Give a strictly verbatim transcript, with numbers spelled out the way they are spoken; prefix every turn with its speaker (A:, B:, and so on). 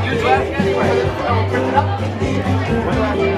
A: you ask anyway? I will print it up.